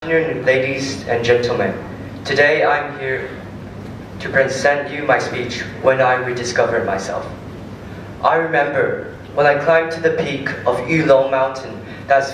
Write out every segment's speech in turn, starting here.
Afternoon, ladies and gentlemen. Today I'm here to present you my speech when I rediscovered myself. I remember when I climbed to the peak of Yulong Mountain, that's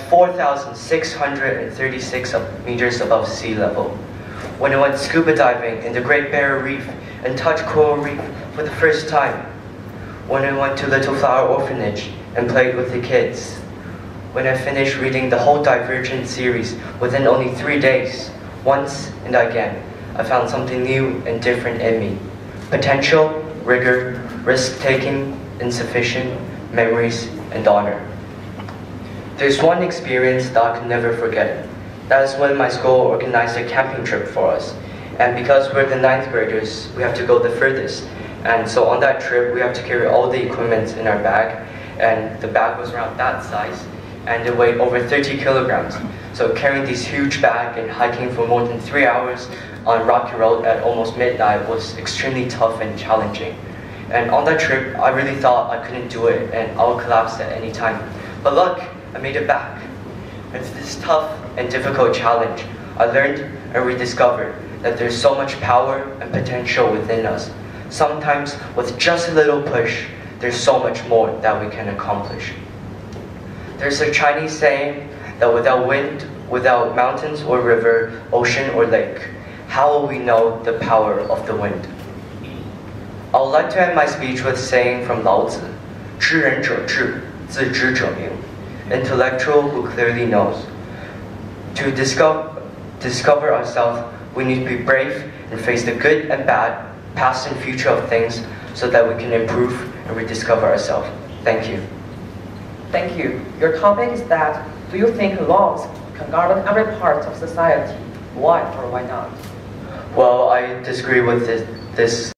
4,636 meters above sea level. When I went scuba diving in the Great Barrier Reef and touched coral reef for the first time. When I went to Little Flower Orphanage and played with the kids. When I finished reading the whole Divergent series within only 3 days, once and again, I found something new and different in me. Potential, rigor, risk-taking, insufficient, memories, and honor. There's one experience that I can never forget. That is when my school organized a camping trip for us. And because we're the 9th graders, we have to go the furthest. And so on that trip, we have to carry all the equipment in our bag. And the bag was around that size. And it weighed over 30 kilograms. So carrying this huge bag and hiking for more than 3 hours on rocky road at almost midnight was extremely tough and challenging. And on that trip, I really thought I couldn't do it and I would collapse at any time. But look, I made it back. And through this tough and difficult challenge, I learned and rediscovered that there's so much power and potential within us. Sometimes with just a little push, there's so much more that we can accomplish. There's a Chinese saying that without wind, without mountains or river, ocean or lake, how will we know the power of the wind? I would like to end my speech with a saying from Lao Tzu, 知人者智，自知者明. Intellectual who clearly knows. To discover ourselves, we need to be brave and face the good and bad, past and future of things so that we can improve and rediscover ourselves. Thank you. Thank you. Your topic is that, do you think laws can govern every part of society? Why or why not? Well, I disagree with this